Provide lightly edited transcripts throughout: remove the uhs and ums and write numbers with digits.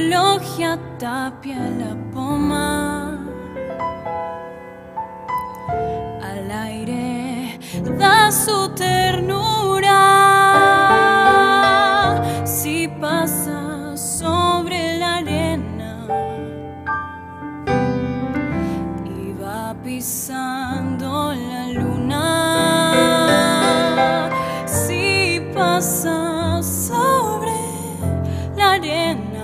logia tapia la poma. Al aire da su ternura. Si pasa sobre la arena y va pisando la luna. Si pasa sobre la arena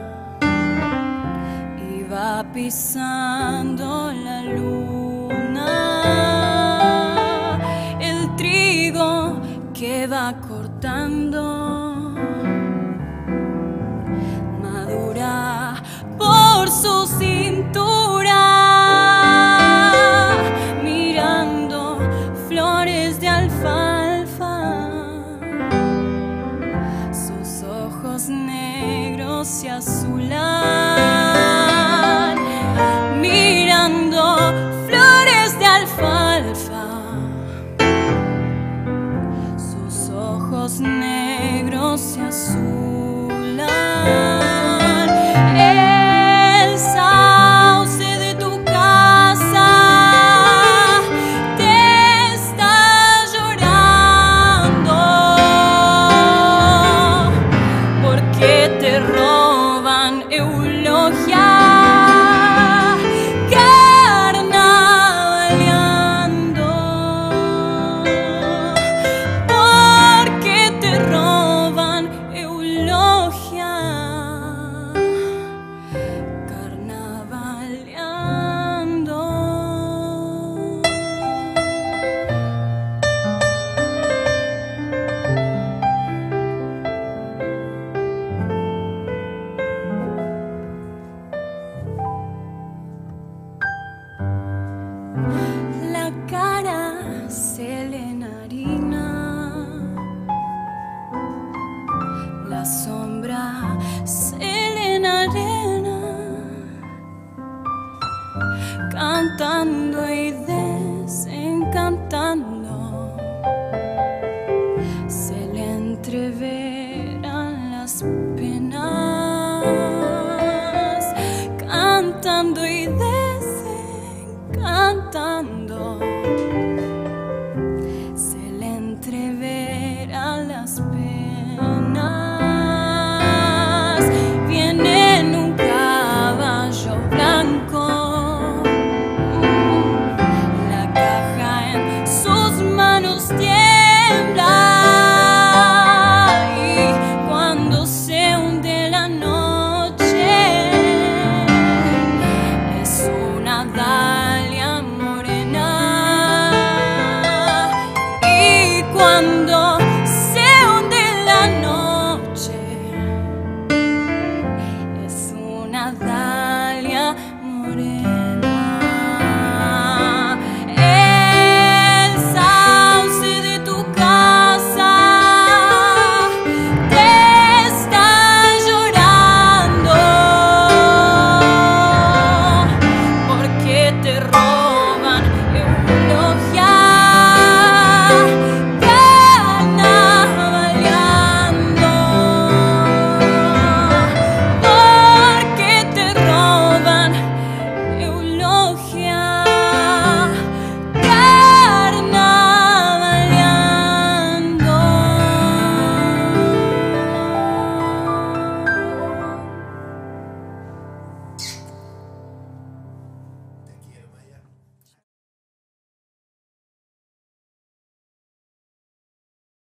y va pisando la luna, el trigo que va cortando madura por su cintura, mirando flores de alfalfa. Sus ojos negros se azulan.